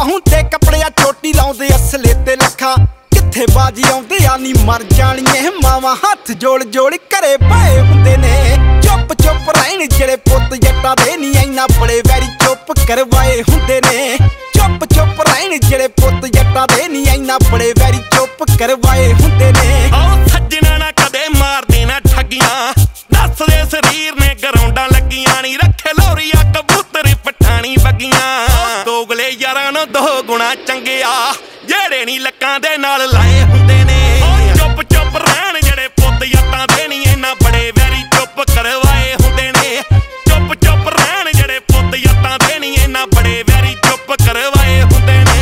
बहू ते कपड़े चोटी लाउंदे असले ते लखा किथे बाजी आउंदे आनी मर जाणिए मावा हाथ जोड़ जोड़ घरे पए हुंदे ने चुप चुप रहण जेड़े पुत जट्टा दे नी इन्ना बड़े वैरी चुप करवाए हुंदे ने चुप चुप रहण जेड़े पुत जट्टा दे नी इन्ना बड़े वैरी चुप करवाए हुंदे ने सज्जना ना कदे मार देना ठगियां दस दे शरीर ने ग्राउंडां लगियां नी रखे लोरिया कबूतर पठानी बगियां दोगले यारां नो दो गुणा चंगिया जेड़े नी लक्कां दे नाल लाए हुंदे ने चुप चुप रहण जेड़े पुत जट्टां दे नी इन्ना बड़े वैरी चुप करवाए हुंदे ने चुप चुप रहण जेड़े पुत जट्टां दे नी इन्ना बड़े वैरी चुप करवाए हुंदे ने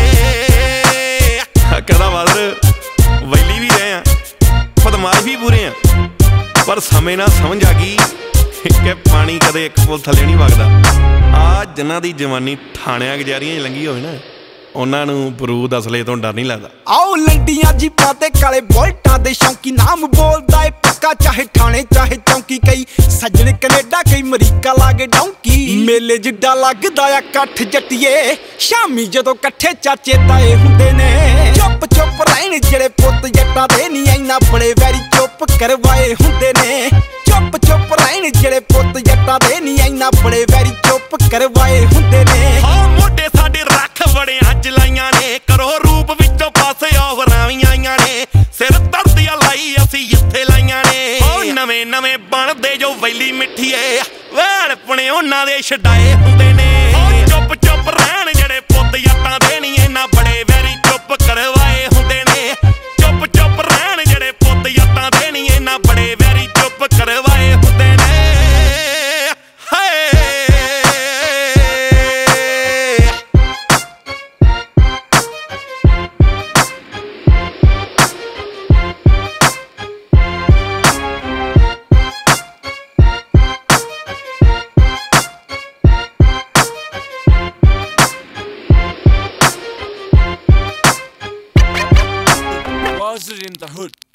कहदा मादर वैली भी रहे हैं बदमाश भी पूरे हैं पर समय ना समझ आ गई कि पानी कदे एक पुल थले नहीं वगदा आ जिन्हां दी जवानी थाणियां कचहरियां च लंघी होवे ना उन्हां नूं बरूद असले तो डर नहीं लगदा आओ लंडियां जीपां ते काले बुलेटां दे शौकी नाम बोलदा ए पक्का चाहे ठाणे चाहे चौंकी कई सज्जण कनेडा कई अमरीका लागे डौंकी मेले जिड्डा लगदा आ कट्ठ जट्टिए शामी जदों कट्ठे चाचे ताए हुंदे ने चुप चुप रहण जेड़े पुत जट्टां दे नी इन्ना बड़े वैरी चुप करवाए हुंदे ने चुप चुप रहण जेड़े पुत जट्टां दे नी इन्ना बड़े वैरी चुप करवाए हुंदे ने मोटे साडे रख बड़े अज लाइयां ने करो रूप विचों पासे ओवरां वी आईयां ने सिर धरतियां लाई असीं इत्थे लाइयां ने नवें नवें बनदे जो वैली मिठीए वैण पुणे उन्हां दे छडाए हुंदे ने चुप चुप रहण जेड़े पुत जट्टां दे नी इन्ना बड़े वैरी चुप करवाए हुंदे ने चुप चुप रहण जेड़े पुत जट्टां दे नी इन्ना बड़े वैरी चुप करवाए हुंदे ने in the hood.